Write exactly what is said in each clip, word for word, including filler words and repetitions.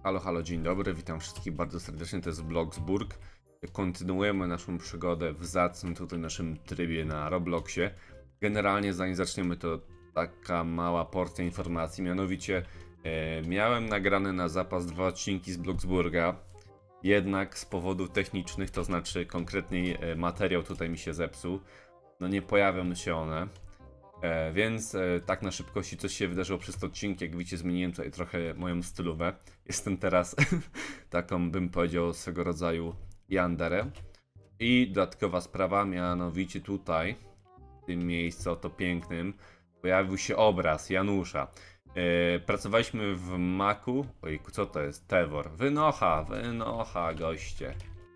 Halo, halo, dzień dobry, witam wszystkich bardzo serdecznie, to jest Bloxburg. Kontynuujemy naszą przygodę w zacnym tutaj naszym trybie na Robloxie. Generalnie zanim zaczniemy, to taka mała porcja informacji, mianowicie e, miałem nagrane na zapas dwa odcinki z Bloxburga. Jednak z powodów technicznych, to znaczy konkretniej e, materiał tutaj mi się zepsuł, no nie pojawią się one. E, więc e, tak na szybkości coś się wydarzyło przez te odcinki, jak widzicie zmieniłem tutaj trochę moją stylówę. Jestem teraz taką, bym powiedział, swego rodzaju yandere. I dodatkowa sprawa, mianowicie tutaj, w tym miejscu oto pięknym, pojawił się obraz Janusza. E, pracowaliśmy w Macu, ojku, co to jest? Tevor. Wynocha, wynocha, goście.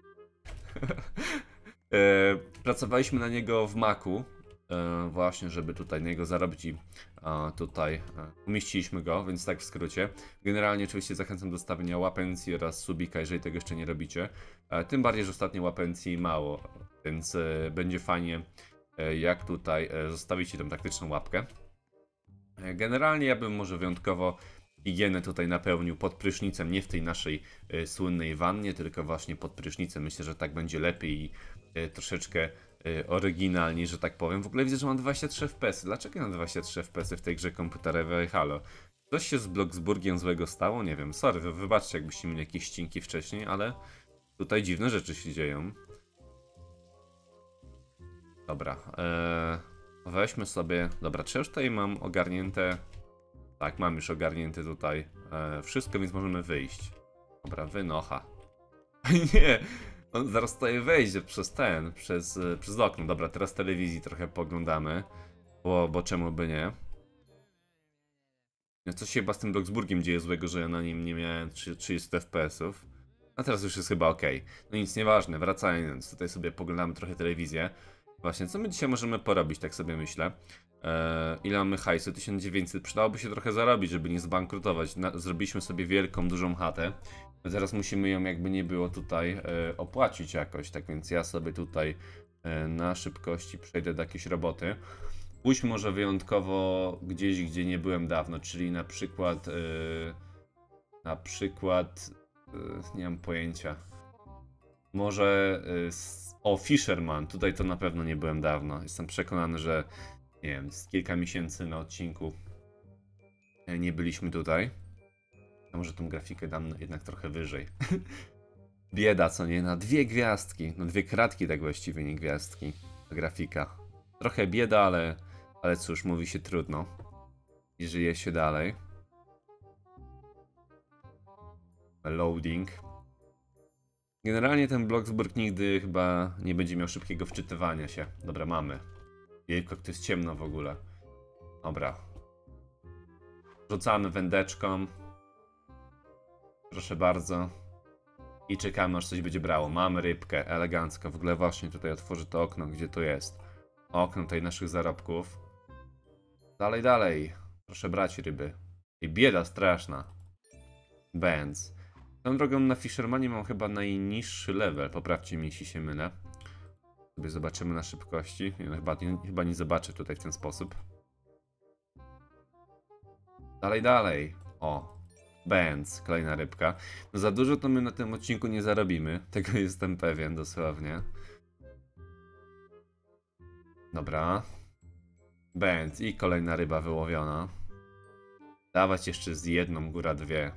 e, pracowaliśmy na niego w Macu. Właśnie, żeby tutaj na niego zarobić i tutaj umieściliśmy go, więc tak w skrócie. Generalnie oczywiście zachęcam do stawienia łapencji oraz subika, jeżeli tego jeszcze nie robicie. Tym bardziej, że ostatnio łapencji mało, więc będzie fajnie, jak tutaj zostawicie tą taktyczną łapkę. Generalnie ja bym może wyjątkowo higienę tutaj napełnił pod prysznicem, nie w tej naszej słynnej wannie, tylko właśnie pod prysznicem. Myślę, że tak będzie lepiej i troszeczkę oryginalnie, że tak powiem. W ogóle widzę, że mam dwadzieścia trzy F P S. Dlaczego ja mam dwadzieścia trzy F P S w tej grze komputerowej? Halo. Coś się z Bloxburgiem złego stało? Nie wiem. Sorry, wy wybaczcie, jakbyście mieli jakieś ścinki wcześniej, ale tutaj dziwne rzeczy się dzieją. Dobra. Eee, weźmy sobie... Dobra, czy już tutaj mam ogarnięte... Tak, mam już ogarnięte tutaj eee, wszystko, więc możemy wyjść. Dobra, wynocha. Nie! On zaraz tutaj wejdzie przez ten, przez, przez okno. Dobra, teraz telewizji trochę poglądamy, bo, bo czemu by nie. Coś się chyba z tym Bloxburgiem dzieje złego, że ja na nim nie miałem trzydzieści F P S ów. A teraz już jest chyba ok. No nic, nieważne, wracając, tutaj sobie poglądamy trochę telewizję. Właśnie, co my dzisiaj możemy porobić, tak sobie myślę. Eee, ile mamy hajsu? tysiąc dziewięćset. Przydałoby się trochę zarobić, żeby nie zbankrutować. Na, zrobiliśmy sobie wielką, dużą chatę. Teraz musimy ją, jakby nie było, tutaj e, opłacić jakoś. Tak więc ja sobie tutaj e, na szybkości przejdę do jakiejś roboty. Pójdź może wyjątkowo gdzieś, gdzie nie byłem dawno, czyli na przykład... E, na przykład... E, nie mam pojęcia. Może... E, o, Fisherman. Tutaj to na pewno nie byłem dawno. Jestem przekonany, że... Nie wiem, z kilka miesięcy na odcinku nie byliśmy tutaj. A może tą grafikę dam jednak trochę wyżej. Bieda, co nie? Na dwie gwiazdki. No dwie kratki tak właściwie, nie gwiazdki. Grafika. Trochę bieda, ale... Ale cóż, mówi się trudno. I żyje się dalej. Loading. Generalnie ten Bloxburg nigdy chyba nie będzie miał szybkiego wczytywania się. Dobra, mamy. Jejku, jak to jest ciemno w ogóle. Dobra. Rzucamy wędeczką. Proszę bardzo. I czekamy, aż coś będzie brało. Mamy rybkę, elegancko. W ogóle właśnie tutaj otworzę to okno, gdzie to jest. Okno tutaj naszych zarobków. Dalej, dalej. Proszę brać ryby. I bieda straszna. Benz. Tą drogą na Fishermanie mam chyba najniższy level. Poprawcie mi, jeśli się mylę. Sobie zobaczymy na szybkości. Nie, no, chyba, nie, chyba nie zobaczę tutaj w ten sposób. Dalej, dalej. O. Benz. Kolejna rybka. No za dużo to my na tym odcinku nie zarobimy. Tego jestem pewien dosłownie. Dobra. Benz. I kolejna ryba wyłowiona. Dawać jeszcze z jedną, góra dwie.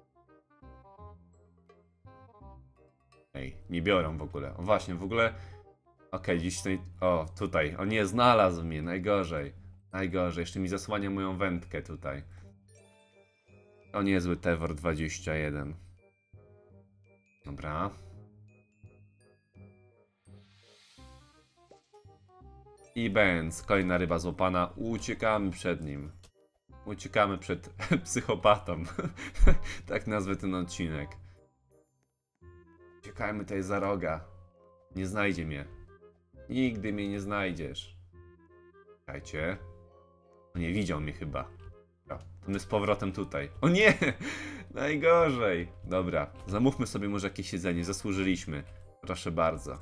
Ej, nie biorą w ogóle. O właśnie, w ogóle... Okej, okay, dziś tutaj... O, tutaj. O nie, znalazł mnie. Najgorzej. Najgorzej. Jeszcze mi zasłania moją wędkę tutaj. O niezły Tevor dwadzieścia jeden. Dobra. I Benz. Kolejna ryba złapana. Uciekamy przed nim. Uciekamy przed psychopatą. Tak nazwę ten odcinek. Uciekajmy tutaj za roga. Nie znajdzie mnie. Nigdy mnie nie znajdziesz. Czekajcie. O nie, widział mnie chyba. To my z powrotem tutaj. O nie! Najgorzej. Dobra, zamówmy sobie może jakieś jedzenie. Zasłużyliśmy. Proszę bardzo.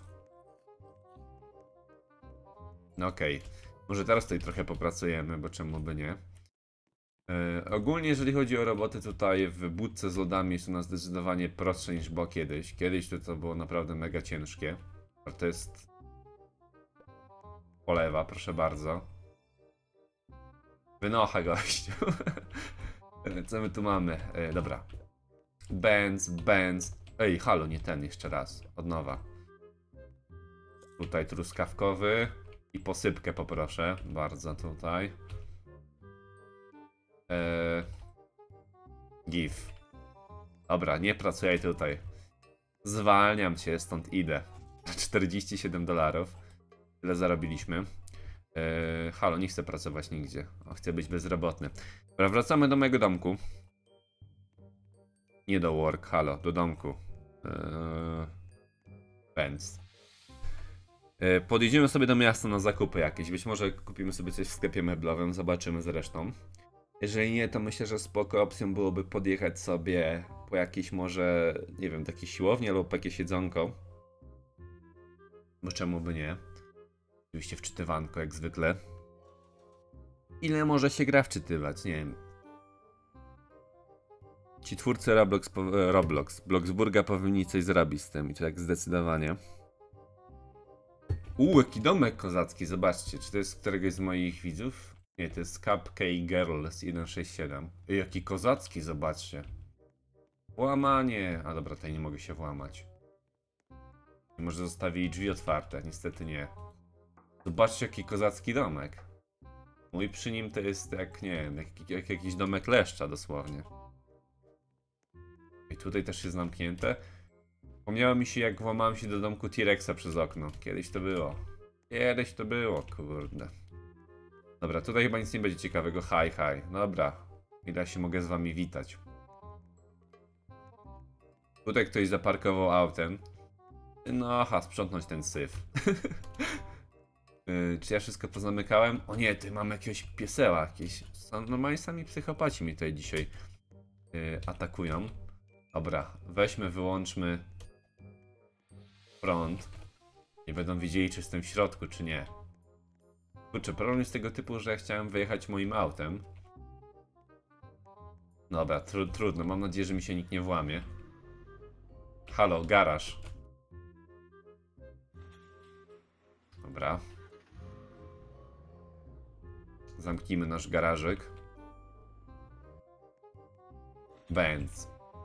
No okej. Okay. Może teraz tutaj trochę popracujemy, bo czemu by nie. Yy, ogólnie jeżeli chodzi o roboty tutaj w budce z lodami jest u nas zdecydowanie prostsze niż było kiedyś. Kiedyś to, to było naprawdę mega ciężkie. A to jest polewa, proszę bardzo. Wynocha gościu. Co my tu mamy? Yy, dobra. Benz, Benz. Ej, halo, nie ten, jeszcze raz. Od nowa. Tutaj truskawkowy. I posypkę poproszę. Bardzo tutaj. Eee, give. Dobra, nie pracuję tutaj. Zwalniam cię, stąd idę. czterdzieści siedem dolarów. Tyle zarobiliśmy. Eee, halo, nie chcę pracować nigdzie. O, chcę być bezrobotny. Dobra, wracamy do mojego domku. Nie do work, halo, do domku. Eee, Pens. Eee, podjedziemy sobie do miasta na zakupy jakieś. Być może kupimy sobie coś w sklepie meblowym, zobaczymy zresztą. Jeżeli nie, to myślę, że spoko opcją byłoby podjechać sobie po jakiejś może, nie wiem, takiej siłowni albo po jakieś jedzonko. Bo czemu by nie? Oczywiście wczytywanko jak zwykle. Ile może się gra wczytywać? Nie wiem. Ci twórcy Roblox, Roblox, Bloxburga powinni coś zrobić z tym i to tak zdecydowanie. Uuu, jaki domek kozacki, zobaczcie, czy to jest któregoś z moich widzów? Nie, to jest Cupcake Girls sto sześćdziesiąt siedem. Ej, jaki kozacki, zobaczcie. Włamanie. A dobra, tutaj nie mogę się włamać. Nie może zostawili drzwi otwarte, niestety nie. Zobaczcie, jaki kozacki domek. Mój przy nim to jest jak, nie wiem, jak, jak jakiś domek leszcza dosłownie. I tutaj też jest zamknięte. Wspomniało mi się, jak włamałem się do domku T-Rexa przez okno. Kiedyś to było. Kiedyś to było, kurde. Dobra, tutaj chyba nic nie będzie ciekawego. Hi, hi. Dobra. Ile się mogę z wami witać. Tutaj ktoś zaparkował autem. No, aha, sprzątnąć ten syf. yy, czy ja wszystko pozamykałem? O nie, ty mam jakiegoś pieseła. Jakieś... Normalnie sami psychopaci mi tutaj dzisiaj yy, atakują. Dobra, weźmy, wyłączmy prąd. Nie będą wiedzieli, czy jestem w środku, czy nie. Kurczę, problem jest tego typu, że ja chciałem wyjechać moim autem. Dobra, tru trudno. Mam nadzieję, że mi się nikt nie włamie. Halo, garaż. Dobra. Zamknijmy nasz garażyk. Benz.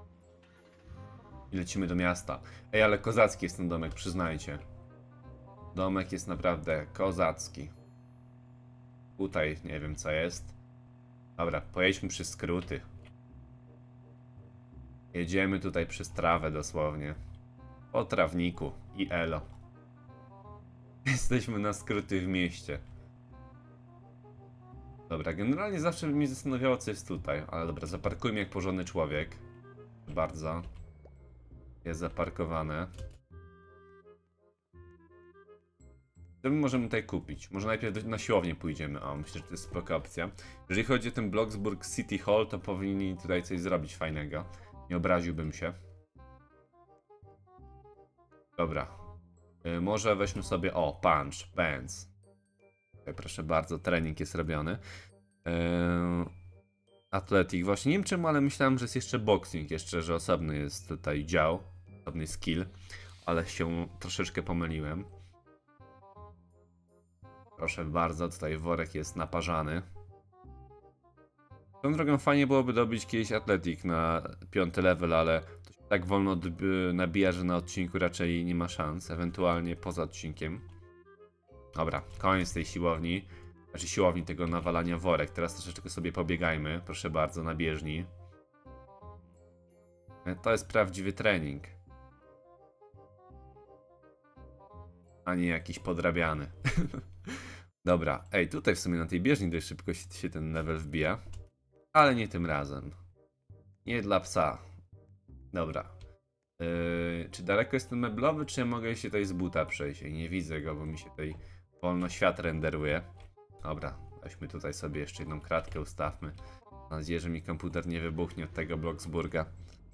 I lecimy do miasta. Ej, ale kozacki jest ten domek, przyznajcie. Domek jest naprawdę kozacki. Tutaj nie wiem co jest. Dobra, pojedźmy przez skróty. Jedziemy tutaj przez trawę dosłownie. Po trawniku i elo. Jesteśmy na skróty w mieście. Dobra, generalnie zawsze mnie zastanawiało co jest tutaj. Ale dobra, zaparkujmy jak porządny człowiek. Bardzo. Jest zaparkowane. Co my możemy tutaj kupić? Może najpierw na siłownię pójdziemy. O, myślę, że to jest spoko opcja. Jeżeli chodzi o ten Bloxburg City Hall, to powinni tutaj coś zrobić fajnego. Nie obraziłbym się. Dobra. Yy, może weźmy sobie... O, punch, pants. Tutaj proszę bardzo, trening jest robiony. Yy, Athletic. Właśnie nie wiem czemu, ale myślałem, że jest jeszcze boxing. Jeszcze, że osobny jest tutaj dział. Osobny skill. Ale się troszeczkę pomyliłem. Proszę bardzo, tutaj worek jest naparzany. Tą drogą fajnie byłoby dobić kiedyś Athletic na piąty level, ale to się tak wolno nabija, że na odcinku raczej nie ma szans. Ewentualnie poza odcinkiem. Dobra, koniec tej siłowni. Znaczy siłowni tego nawalania worek. Teraz troszeczkę sobie pobiegajmy. Proszę bardzo, na bieżni. To jest prawdziwy trening. A nie jakiś podrabiany. Dobra, ej, tutaj w sumie na tej bieżni dość szybko się, się ten level wbija. Ale nie tym razem. Nie dla psa. Dobra. Yy, czy daleko jest ten meblowy, czy ja mogę się tutaj z buta przejść? Ej, nie widzę go, bo mi się tutaj wolno świat renderuje. Dobra, weźmy tutaj sobie jeszcze jedną kratkę, ustawmy. Mam nadzieję, że mi komputer nie wybuchnie od tego Bloxburga.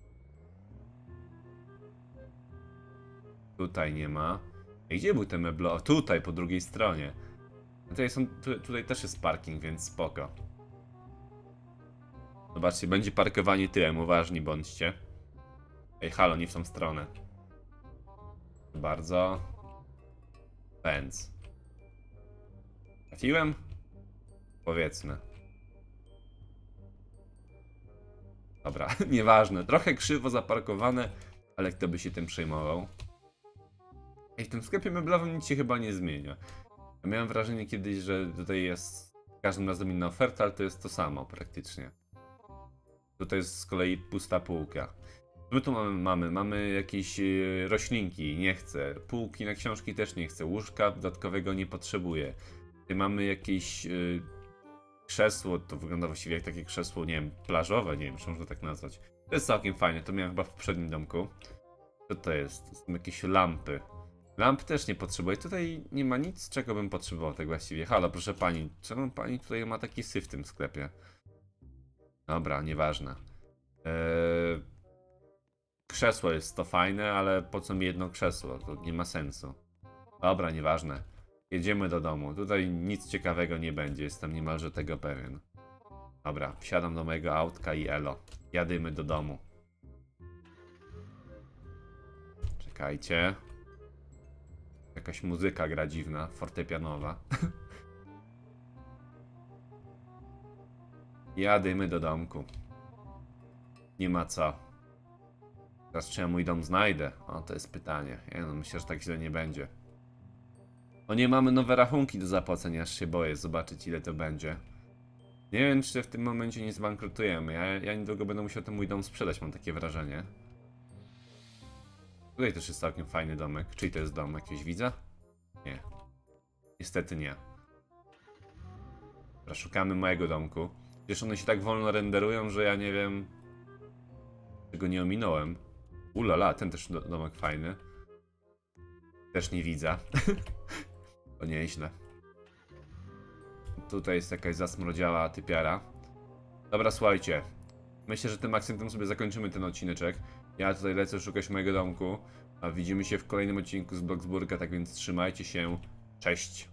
Tutaj nie ma. Ej, gdzie był ten meblowy? Tutaj, po drugiej stronie. Tutaj, są, tu, tutaj też jest parking, więc spoko. Zobaczcie, będzie parkowanie tyłem, uważni bądźcie. Ej, halo, nie w tą stronę. Bardzo. Pędz. Trafiłem? Powiedzmy. Dobra, nieważne. Trochę krzywo zaparkowane, ale kto by się tym przejmował? Ej, w tym sklepie meblowym nic się chyba nie zmienia. Ja miałem wrażenie kiedyś, że tutaj jest każdym razem inna oferta, ale to jest to samo praktycznie. Tutaj jest z kolei pusta półka. Co my tu mamy? Mamy, mamy jakieś yy, roślinki, nie chcę. Półki na książki też nie chcę. Łóżka dodatkowego nie potrzebuję. Tutaj mamy jakieś yy, krzesło, to wygląda właściwie jak takie krzesło, nie wiem, plażowe, nie wiem, czy można tak nazwać. To jest całkiem fajne, to miałem chyba w poprzednim domku. Co to jest? To są jakieś lampy. Lamp też nie potrzebuję. Tutaj nie ma nic, czego bym potrzebował tak właściwie. Halo, proszę pani, czemu pani tutaj ma taki syf w tym sklepie? Dobra, nieważne. Eee, krzesło jest to fajne, ale po co mi jedno krzesło? To nie ma sensu. Dobra, nieważne. Jedziemy do domu. Tutaj nic ciekawego nie będzie, jestem niemalże tego pewien. Dobra, wsiadam do mojego autka i elo. Jadymy do domu. Czekajcie. Jakaś muzyka gra dziwna, fortepianowa. Jadymy do domku. Nie ma co. Teraz czy ja mój dom znajdę? O, to jest pytanie. Ja no, myślę, że tak źle nie będzie. O nie, mamy nowe rachunki do zapłacenia, aż się boję zobaczyć, ile to będzie. Nie wiem, czy w tym momencie nie zbankrutujemy. Ja, ja niedługo będę musiał ten mój dom sprzedać, mam takie wrażenie. Tutaj też jest całkiem fajny domek. Czyj to jest dom? Jakiegoś widza? Nie. Niestety nie. Dobra, szukamy mojego domku. Przecież one się tak wolno renderują, że ja nie wiem... Tego nie ominąłem. Ulala, ten też do domek fajny. Też nie widzę. To nieźle. Tutaj jest jakaś zasmrodziała typiara. Dobra, słuchajcie. Myślę, że tym akcentem sobie zakończymy ten odcineczek. Ja tutaj lecę szukać mojego domku. A widzimy się w kolejnym odcinku z Bloxburga, tak więc trzymajcie się. Cześć.